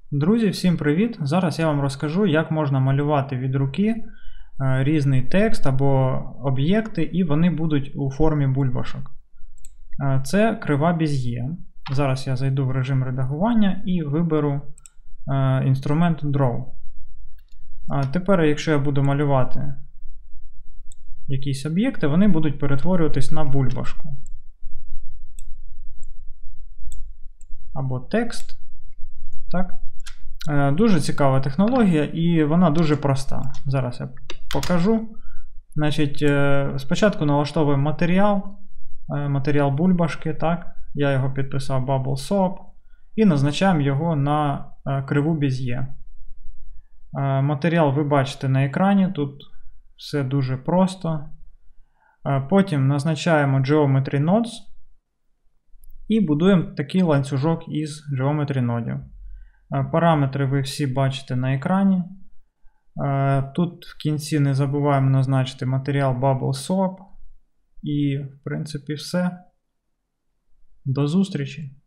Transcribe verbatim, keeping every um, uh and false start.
Друзі, всім привіт! Зараз я вам розкажу, як можна малювати від руки різний текст або об'єкти, і вони будуть у формі бульбашок. Це крива Без'є. Зараз я зайду в режим редагування і виберу інструмент Draw. Тепер, якщо я буду малювати якісь об'єкти, вони будуть перетворюватись на бульбашку. Або текст. Так? Дуже цікава технологія і вона дуже проста. Зараз я покажу. Значить, спочатку налаштовуємо матеріал, матеріал бульбашки, так? Я його підписав Bubble Soap і назначаємо його на криву Без'є. Матеріал ви бачите на екрані, тут все дуже просто. Потім назначаємо Geometry Nodes і будуємо такий ланцюжок із Geometry нодів. Параметри ви всі бачите на екрані. Тут в кінці не забуваємо назначити матеріал Bubble Soap. І, в принципі, все. До зустрічі!